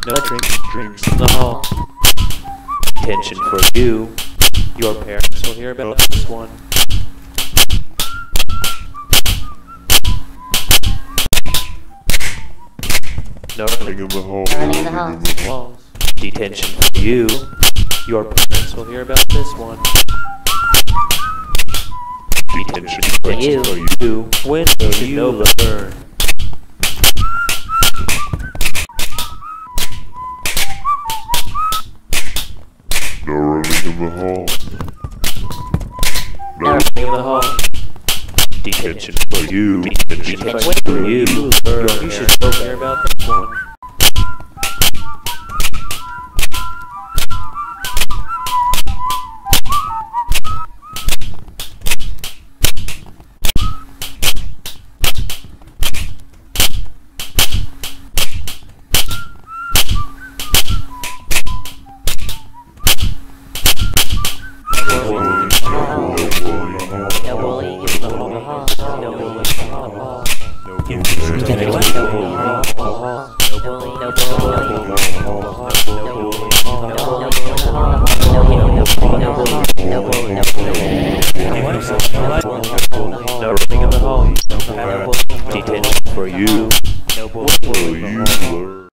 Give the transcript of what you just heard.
No drinks in the hall. Detention for you. Your parents will hear about this one. No running in the hall. Running in the hall. Detention for you. Your parents will hear about this one. Detention for you. When will you learn? No running in the hall. No running in the hall. Detention for you. Detention for you. You should go hear about this one. No bullying.